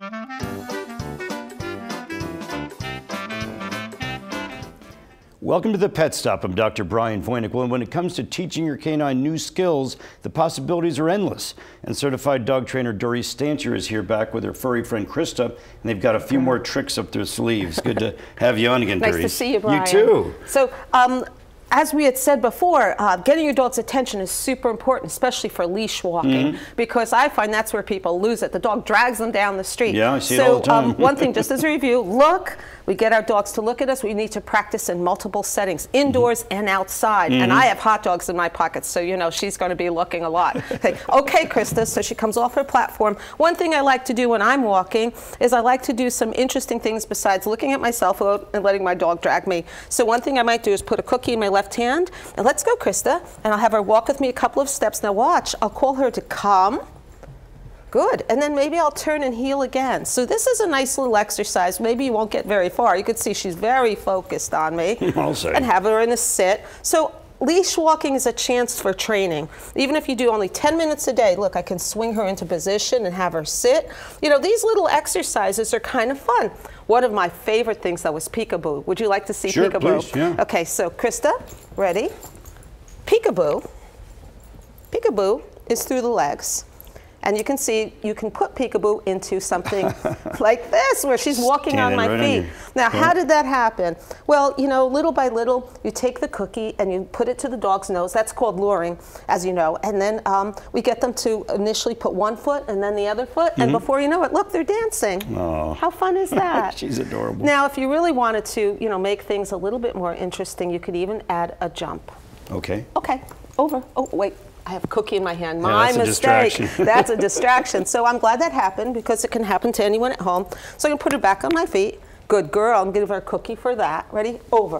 Welcome to the Pet Stop. I'm Dr. Brian Voynick. Well, when it comes to teaching your canine new skills, the possibilities are endless. And certified dog trainer Dorice Stancher is here back with her furry friend Krista, and they've got a few more tricks up their sleeves. Good to have you on again, Dorice. Nice to see you, Brian. You too. So, as we had said before, getting your dog's attention is super important, especially for leash walking, because I find that's where people lose it. The dog drags them down the street. Yeah, I see it all the time. One thing, just as a review, look. We get our dogs to look at us. We need to practice in multiple settings, indoors and outside. And I have hot dogs in my pockets, so you know she's going to be looking a lot. Okay, Krista, so she comes off her platform. One thing I like to do when I'm walking is I like to do some interesting things besides looking at my cell phone and letting my dog drag me. So one thing I might do is put a cookie in my left hand, and let's go, Krista, and I'll have her walk with me a couple of steps. Now watch, I'll call her to come. Good, and then maybe I'll turn and heel again. So this is a nice little exercise. Maybe you won't get very far. You can see she's very focused on me. I'll say. And have her in a sit. So leash walking is a chance for training. Even if you do only 10 minutes a day, look, I can swing her into position and have her sit. You know, these little exercises are kind of fun. One of my favorite things, though, is peekaboo. Would you like to see peekaboo? Sure, please, yeah. Okay, so Krista, ready? Peekaboo. Peekaboo is through the legs. And you can see, you can put peekaboo into something like this, where she's walking on my feet. Now, how did that happen? Well, you know, little by little, you take the cookie and you put it to the dog's nose. That's called luring, as you know. And then we get them to initially put one foot and then the other foot. And before you know it, look, they're dancing. Oh. How fun is that? She's adorable. Now, if you really wanted to, you know, make things a little bit more interesting, you could even add a jump. Okay. Okay, over. Oh, wait. I have a cookie in my hand. Yeah, my that's mistake. A distraction. That's a distraction. So I'm glad that happened, because it can happen to anyone at home. So I'm going to put her back on my feet. Good girl. I'm going to give her a cookie for that. Ready? Over.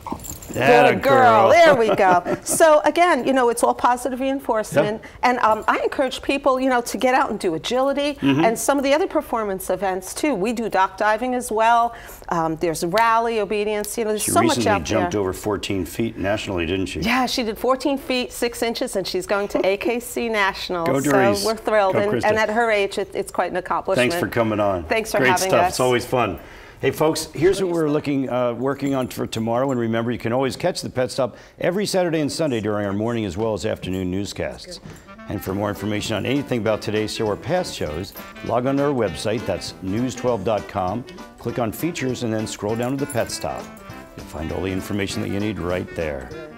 Good girl. There we go. So again, you know, it's all positive reinforcement. Yep. And I encourage people, you know, to get out and do agility and some of the other performance events too. We do dock diving as well. There's rally, obedience. You know, there's so much out there. She recently jumped over 14 feet nationally, didn't she? Yeah, she did 14 feet, 6 inches, and she's going to AKC Nationals. Go, Dorice. So we're thrilled. Go, and at her age, it's quite an accomplishment. Thanks for coming on. Thanks for having us. Great stuff. It's always fun. Hey folks, here's what we're working on for tomorrow, and remember you can always catch the Pet Stop every Saturday and Sunday during our morning as well as afternoon newscasts. And for more information on anything about today's show or past shows, log on to our website, that's news12.com, click on features and then scroll down to the Pet Stop. You'll find all the information that you need right there.